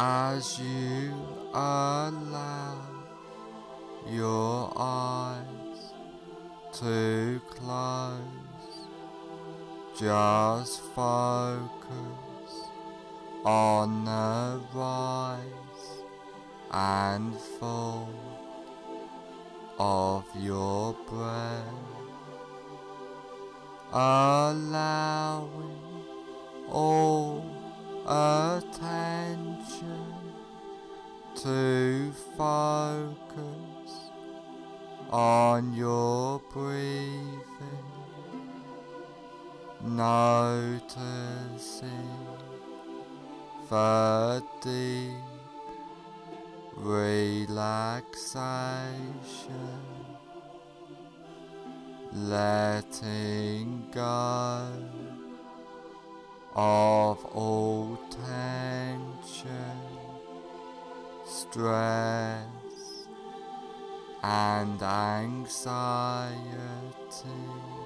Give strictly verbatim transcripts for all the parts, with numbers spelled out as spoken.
as you allow your eyes to close, just focus on the rise and fall of your breath, allowing all attention to focus on your breathing, noticing the deep relaxation, letting go of all tension, stress and anxiety,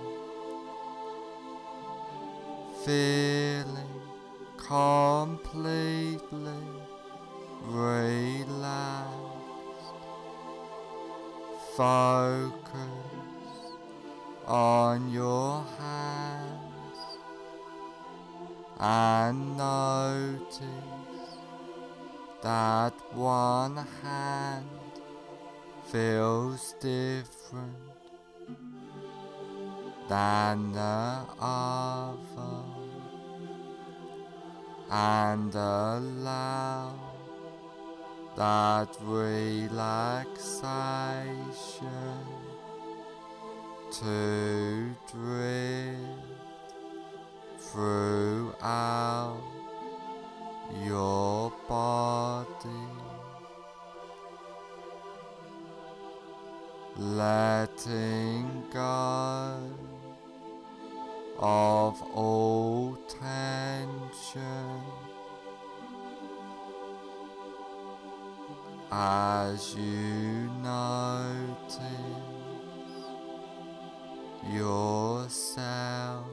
feeling completely relaxed. Focus on your hands and notice that one hand feels different than the other, and allow that relaxation to drift throughout your body, letting go of all tension as you notice yourself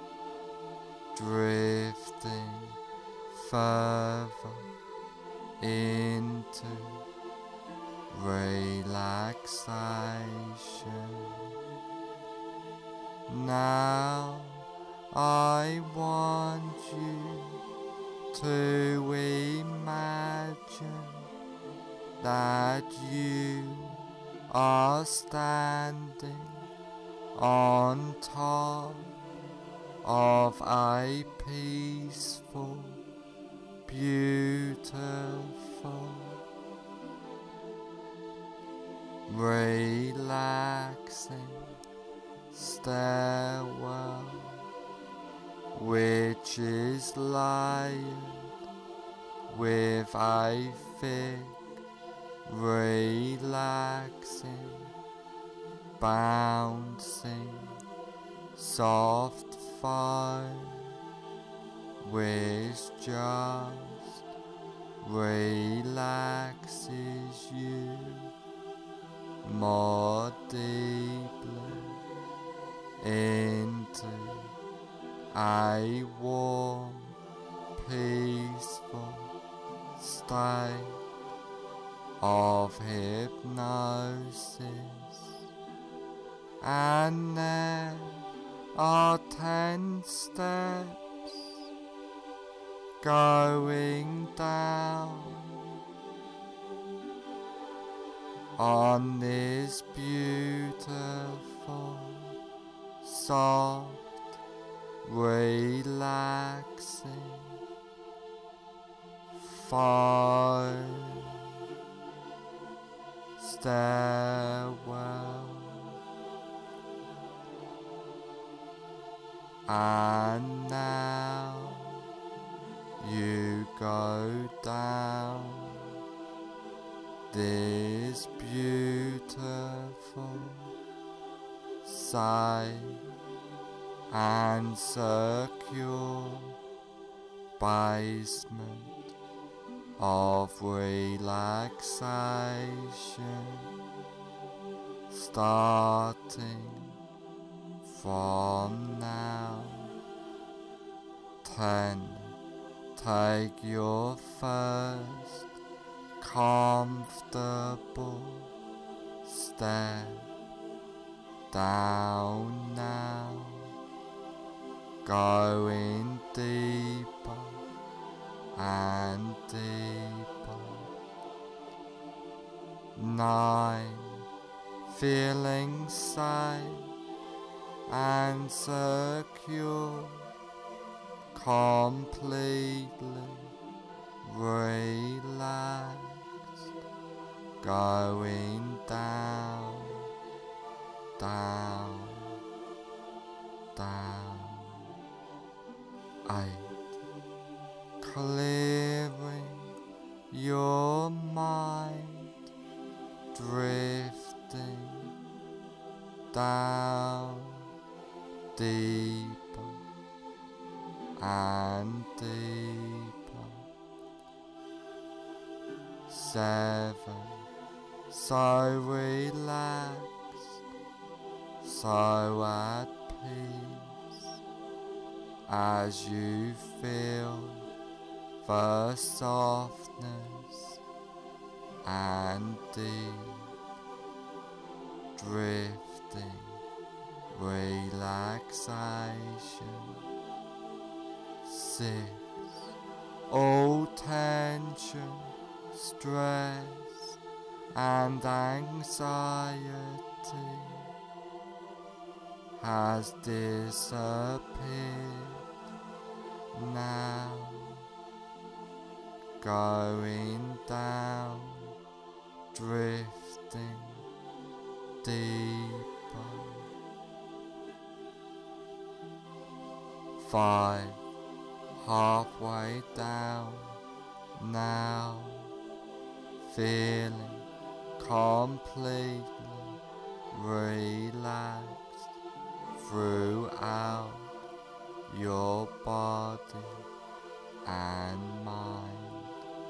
drifting further into relaxation. Now I want you to imagine that you are standing on top of a peaceful, beautiful, relaxing stairwell, which is layered with a thick, relaxing, bouncing, soft foam, which just relaxes you more deeply into a warm, peaceful state of hypnosis. And there are ten steps going down on this beautiful, soft, relaxing foam stairwell. And now you go down this beautiful, safe and secure basement of relaxation, starting from now. Ten. take your first comfortable step down now, going deeper and deeper. Nine, feeling safe and secure, completely relaxed, going down, down, down. Eight, clearing your mind, drifting down, deeper and deeper. Seven, so relaxed, so at peace, as you feel the softness and deep drifting relaxation. Six, all tension, stress and anxiety has disappeared now, going down, drifting deeper. Five, halfway down now, feeling completely relaxed throughout your body and mind.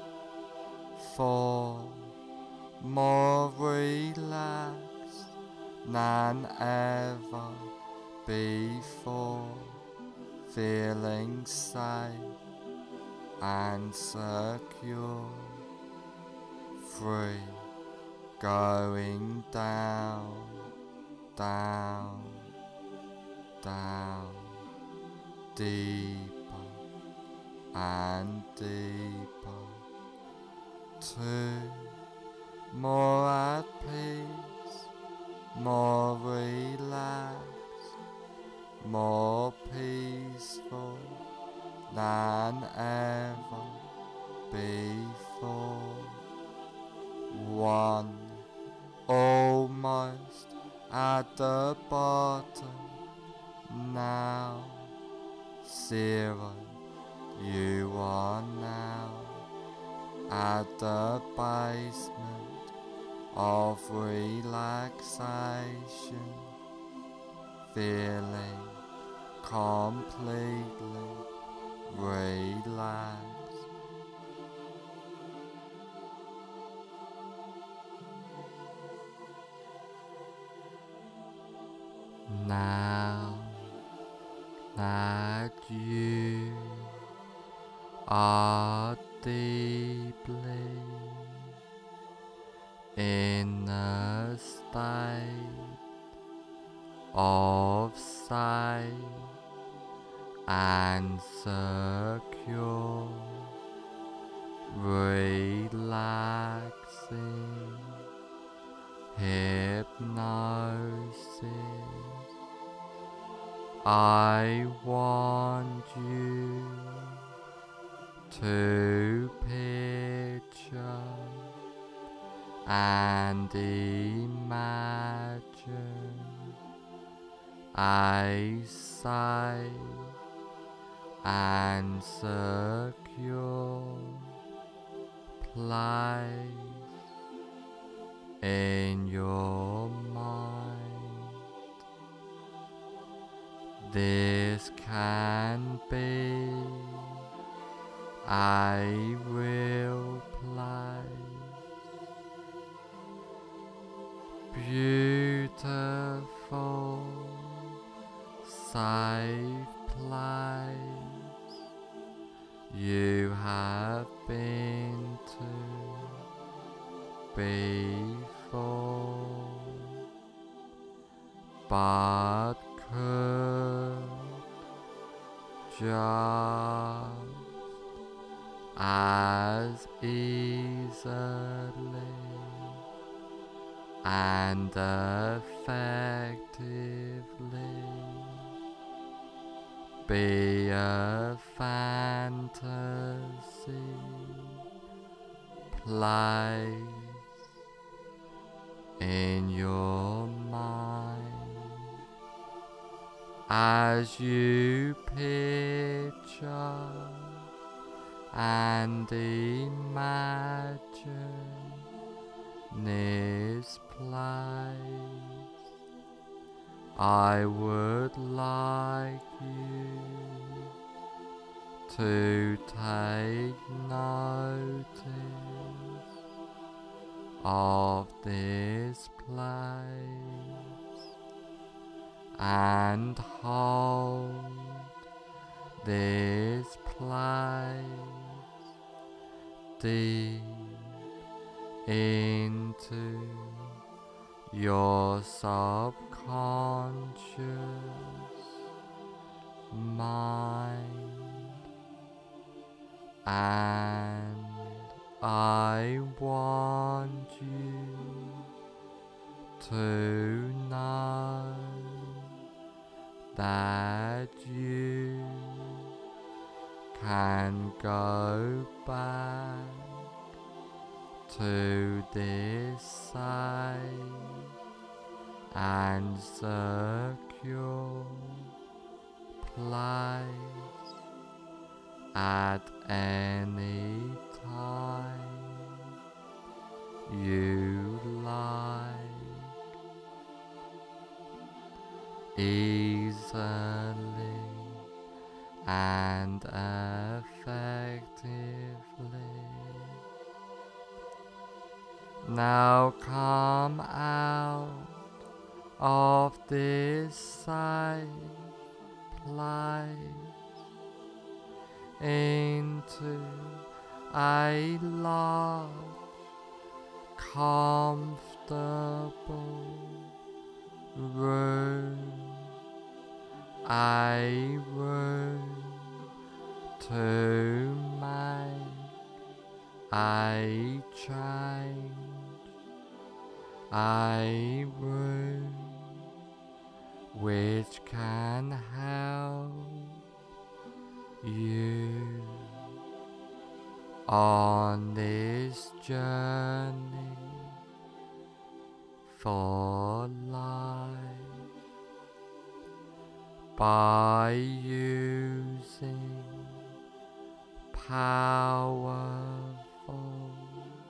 Four, more relaxed than ever before, feeling safe and secure. Three, going down, down, down, deeper and deeper. Two, more at peace, more relaxed, more peaceful than ever before. One, almost at the bottom now. Zero, you are now at the basement of relaxation, feeling completely relaxed. Now that you are deeply in a state of safe and secure, relaxing hypnosis, I want you to picture and imagine a safe and secure place in your mind. This can be a real place, beautiful, safe place you have been to before, but could just as easily and effectively be a fantasy place in your mind as you picture and imagine this place. I would like you to take notice of this place and hold this place deep into your subconscious mind, and I want you to know that you can go back to this safe and secure place at any time you like, easily and effectively. Now come out of this safe place into a large, comfortable room, a room to make a change, a room which can help you on this journey for life by using powerful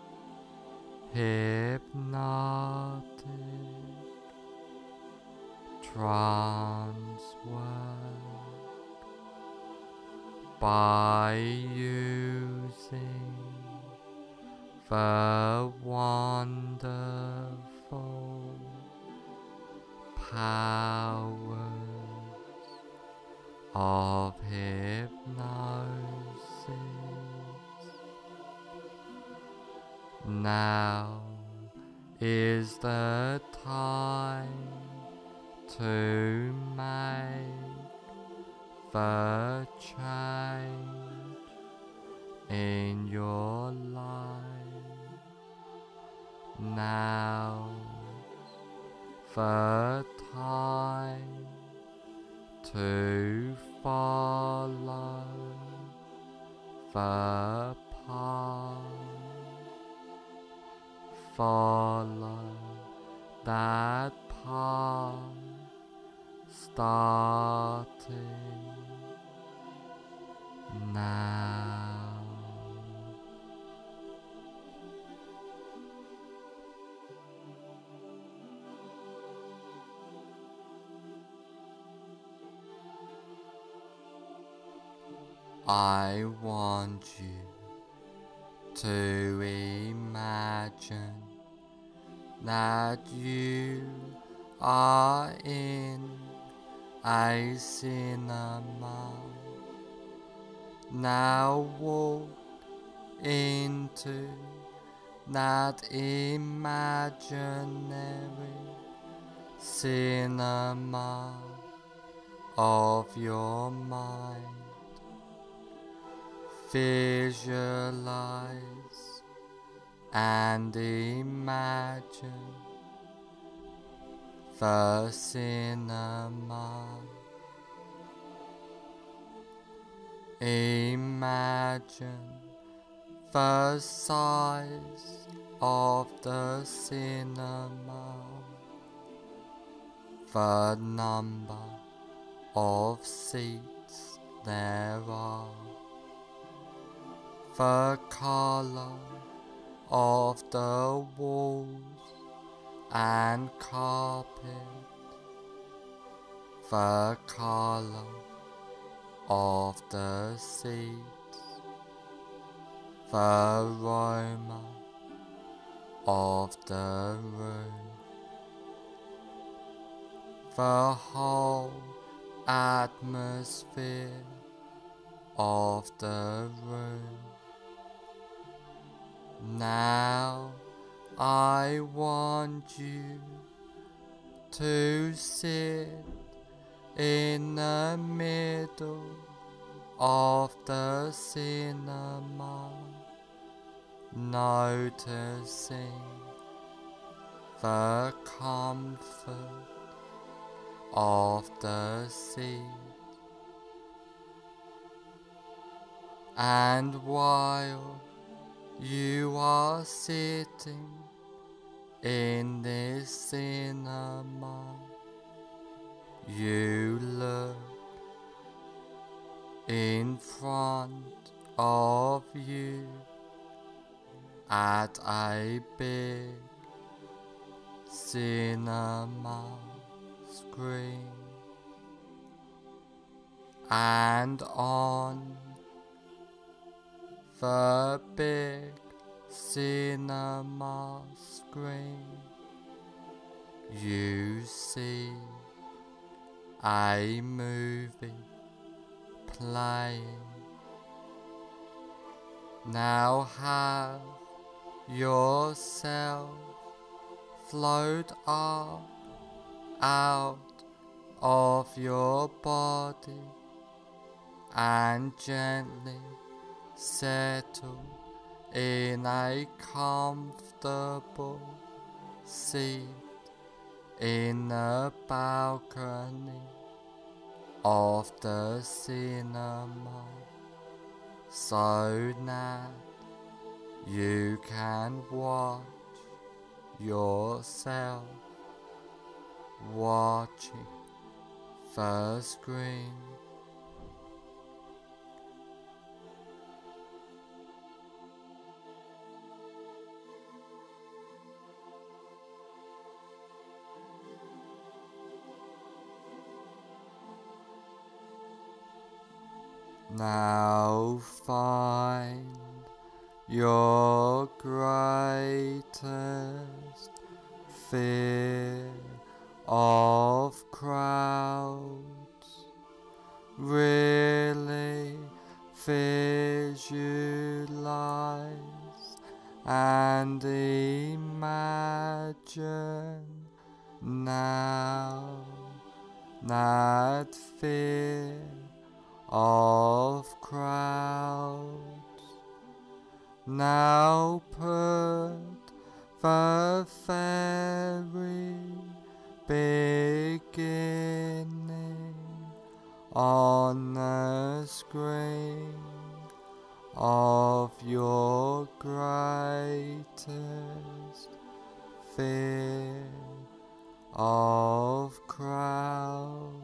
hypnotic trance work, by using the wonderful powers of hypnosis. Now is the time to make the change in your life. Now the time to follow the path, follow that path, starting now. I want you to imagine that you are in a cinema Now walk into that imaginary cinema of your mind. Visualize and imagine the cinema. Imagine the size of the cinema, the number of seats there are, the color of the walls and carpet, the color of the seats, the aroma of the room, the whole atmosphere of the room. Now I want you to sit in the middle of the cinema, noticing the comfort of the seat. And while you are sitting in this cinema, you look in front of you at a big cinema screen, and on the big cinema screen you see a movie playing. Now have yourself float up out of your body and gently settle in a comfortable seat in the balcony of the cinema, so that you can watch yourself watching the screen. Now find your greatest fear of crowds. Really visualize and imagine now that fear of crowds. Now put the very beginning on the screen of your greatest fear of crowds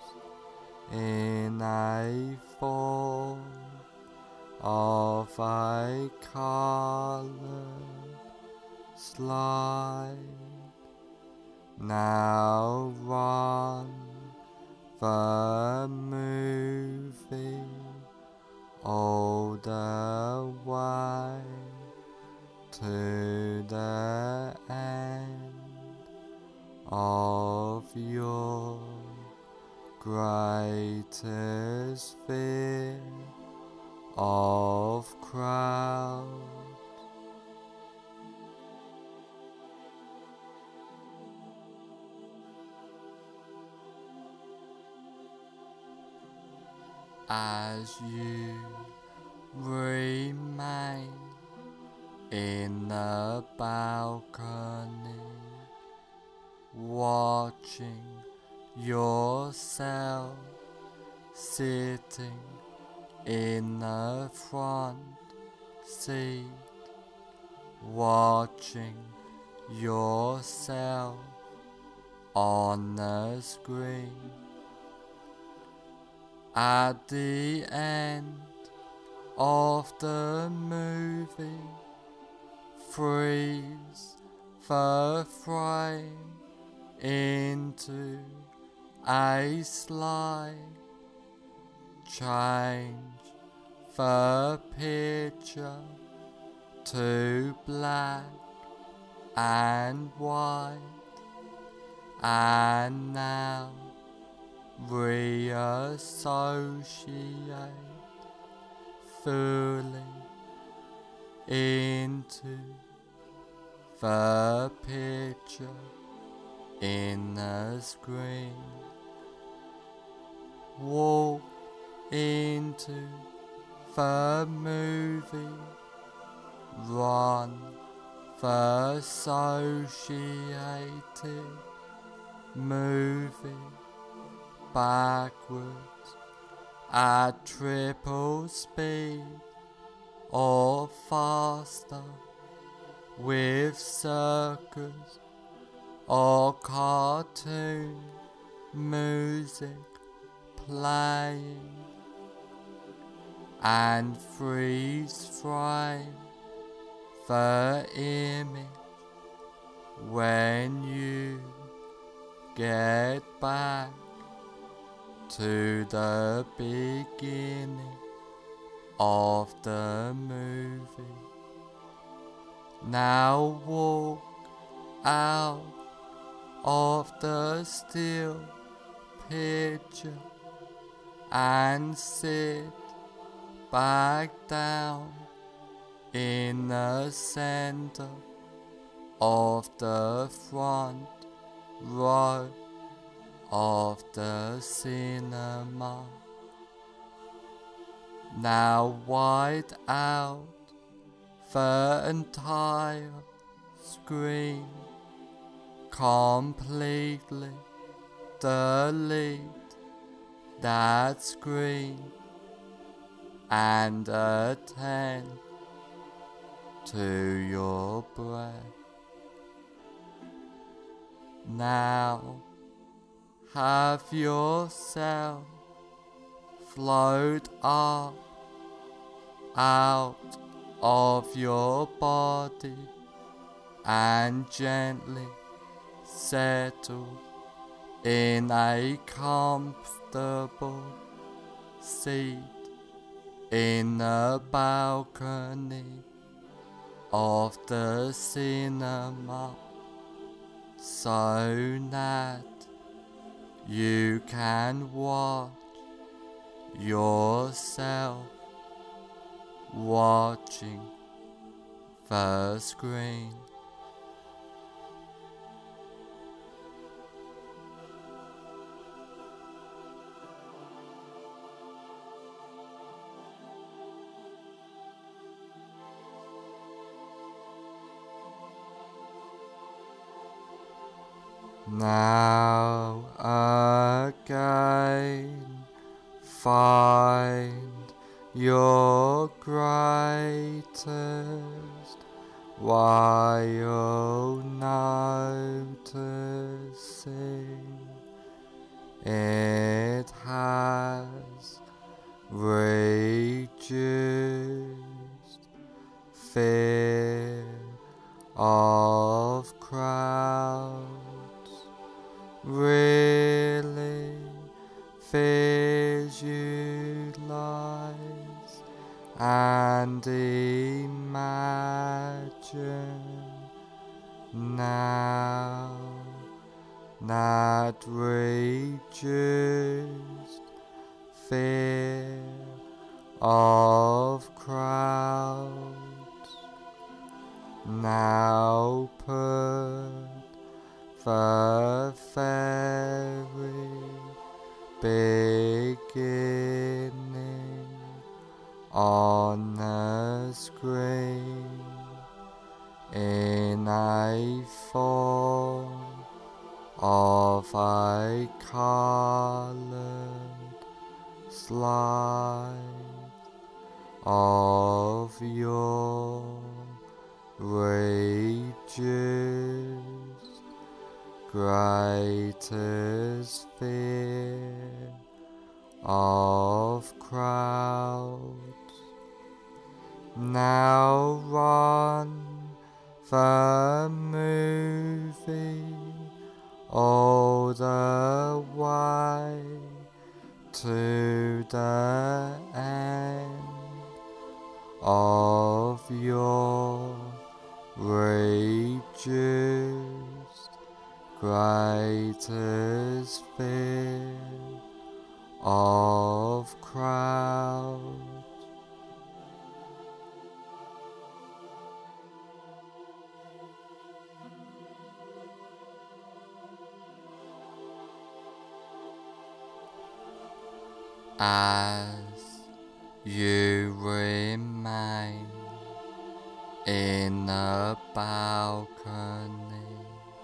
in a form of a colored slide. Now run the movie all the way to the end of your greatest fear of crowd. As you remain in the balcony, watching yourself sitting in the front seat, watching yourself on the screen. At the end of the movie, freeze the frame into a slide, change the picture to black and white, and now reassociate fully into the picture in the screen. Walk into the movie, run the associated movie backwards at triple speed or faster, with circus or cartoon music playing, and freeze frame the image when you get back to the beginning of the movie. Now walk out of the still picture and sit back down in the center of the front row of the cinema. Now white out the entire screen, completely delete that screen and attend to your breath. Now have yourself float up out of your body and gently settle in a comfortable seat in the balcony of the cinema, so that you can watch yourself watching the screen. Now again, find your greatest while noticing it has reduced fear of crowds. Really visualize and imagine now that reduced fear of crowds. Now put the very beginning on the screen in a form of a coloured slide of your reduced greatest fear of crowds. Now run the movie all the way to the end of your reduced greatest fear of crowds. As you remain in the balcony,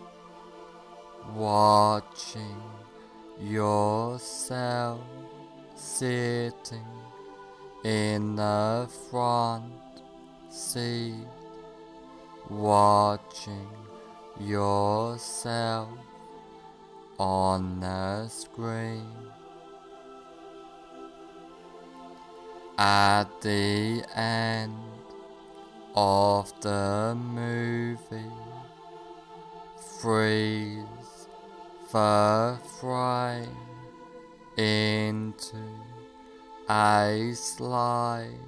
watching yourself sitting in the front seat, watching yourself on the screen. At the end of the movie, freeze the frame into a slide,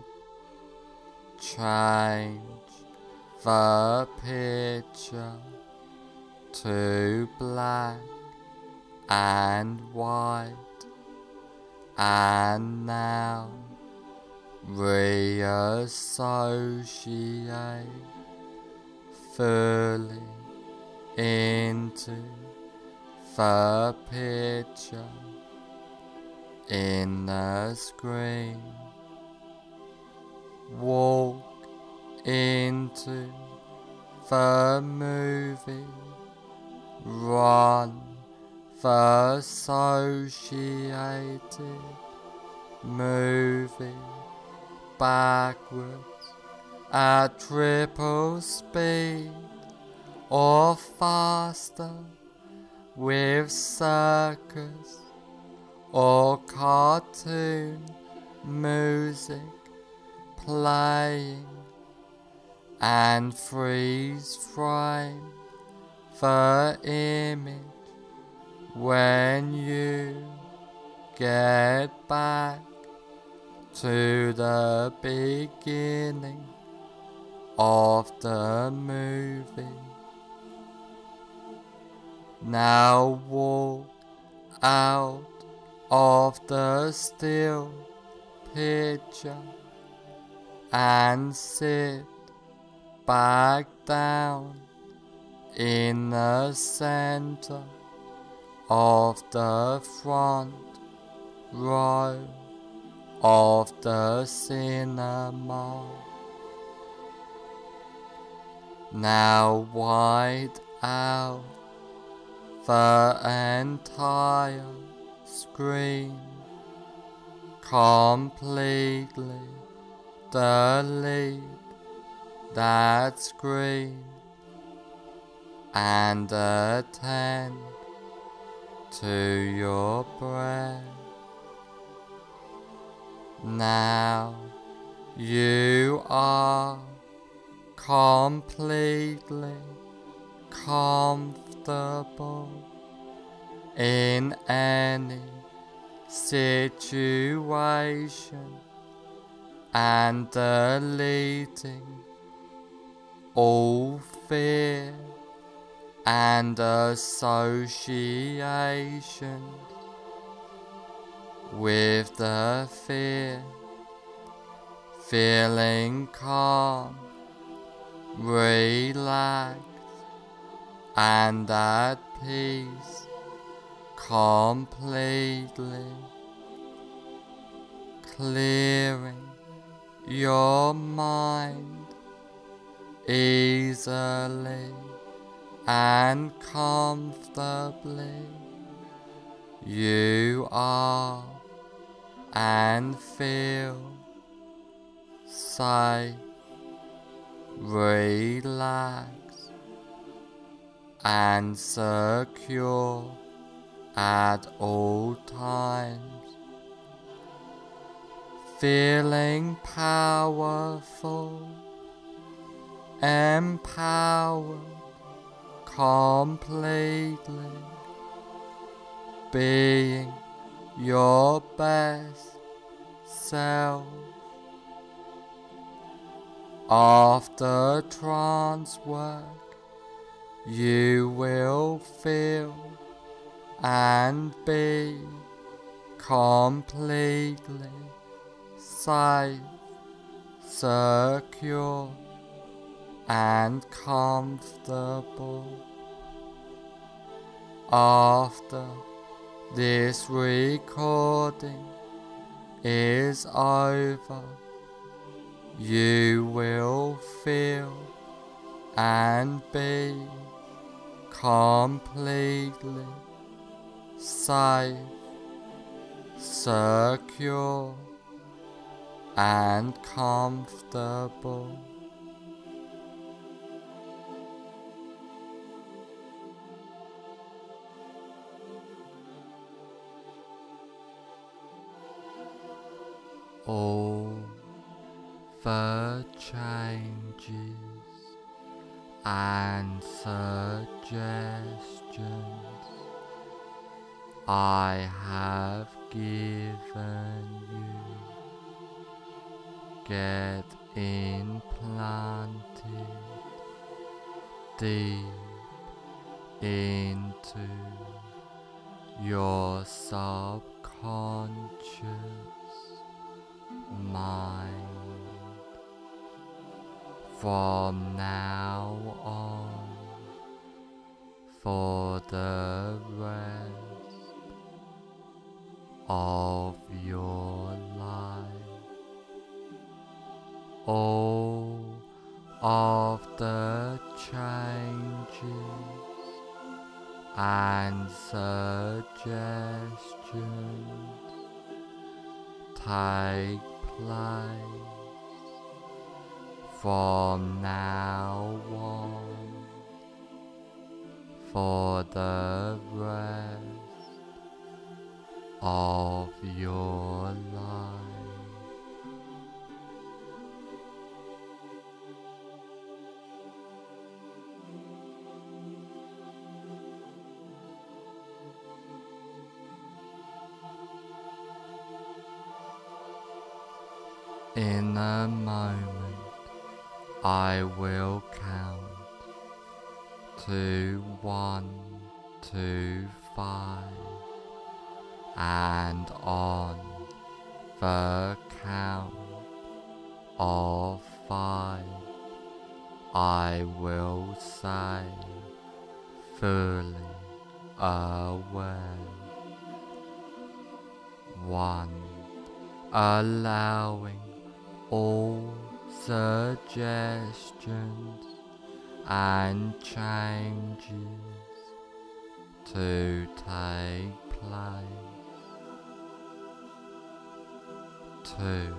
change the picture to black and white, and now reassociate fully into the picture in the screen. Walk into the movie, run the associated movie backwards at triple speed or faster, with circus or cartoon music playing, and freeze frame the image when you get back to the beginning of the movie. Now walk out of the still picture and sit back down in the center of the front row of the cinema. Now wide out the entire screen, completely delete that screen and attend to your breath. Now you are completely comfortable in any situation and deleting all fear and association with the fear feeling calm, relaxed, and at peace completely, clearing your mind easily and comfortably. You are and feel safe, relaxed, and secure at all times, feeling powerful, empowered completely, being your best self. After trance work, you will feel and be completely safe, secure, and comfortable. After this recording is over, you will feel and be completely safe, secure, and comfortable. All the changes and suggestions I have given you get implanted deep into your subconscious mind. From now on, for the rest of your life, all of the changes and suggestions take place from now on for the rest of your life. In a moment, I will count to one, to five, and on the count of five, I will say, fully aware. One, allowing all suggestions and changes to take place. Two,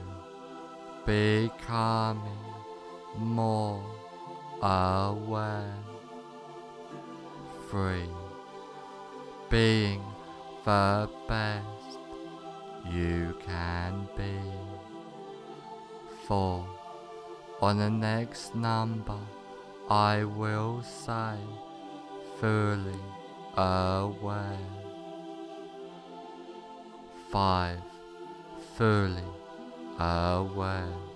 becoming more aware. Three, being the best you can be. Four, on the next number I will say, fully aware. Five, fully aware.